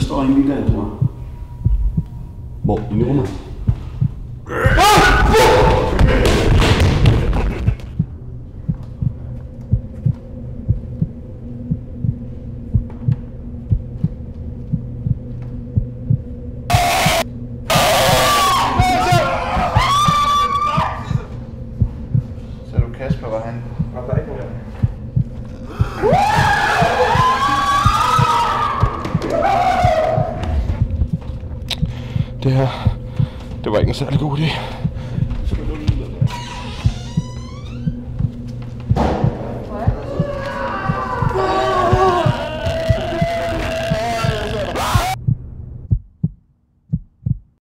står inde i der, tror jeg. Hvor? Inde i rummet? Så du Kasper, var han? Var der ikke nogen? Det her, det var ikke en særlig god idé.